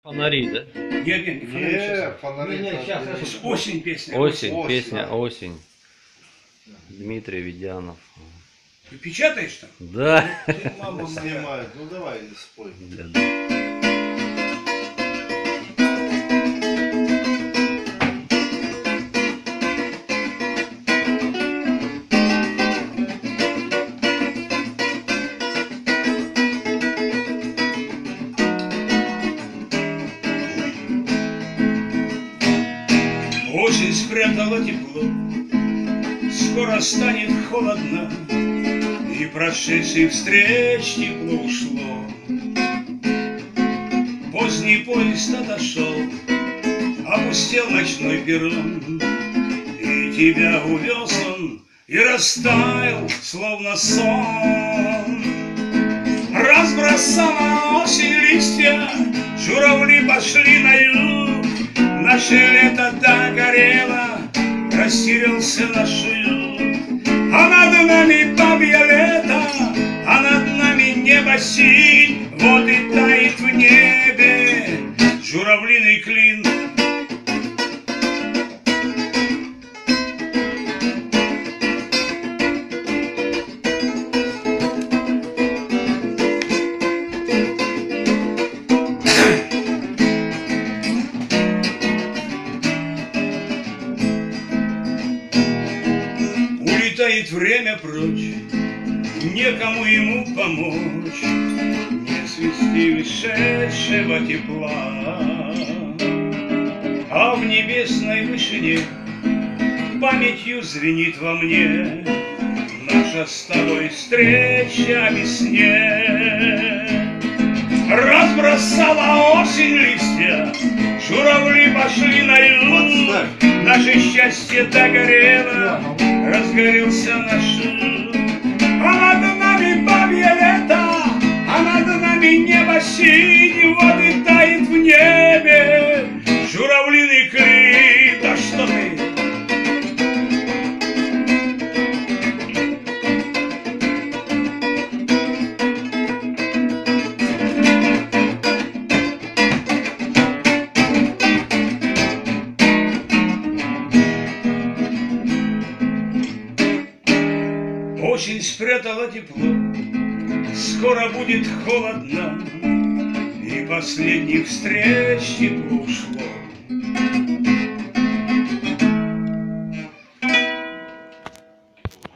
Фонари, да? Не фонари. Не, сейчас, Осень песня. Осень, песня «Осень». Дмитрий Ведянов. Ты печатаешь там? Да. Мама моя. Снимают. Ну давай, спой. Осень спрятала тепло, скоро станет холодно, и прошедших встреч тепло ушло. Поздний поезд отошел, опустел ночной перрон, и тебя увез он, и растаял, словно сон. Разбросала осень листья, журавли пошли на юг, наше лето догорело, растерялся наш юг. А над нами бабье лето, а над нами небо синь, вот и тает в небе журавлиный клин. Улетает время прочь, некому ему помочь, не свести ушедшего тепла. А в небесной вышине памятью звенит во мне наша с тобой встреча без сне. Разбросала осень листья, журавли пошли на юг, наше счастье догорело, разгорелся наш юг. А над нами бабье лето, а над нами небо синее, вот и тает в небе журавлиный клин. Да что ты? Осень спрятала тепло, скоро будет холодно, и последних встреч тепло ушло.